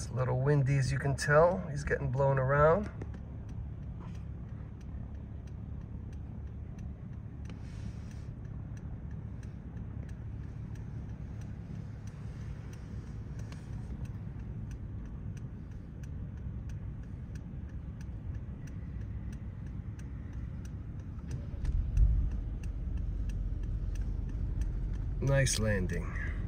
It's a little windy, as you can tell. He's getting blown around. Nice landing.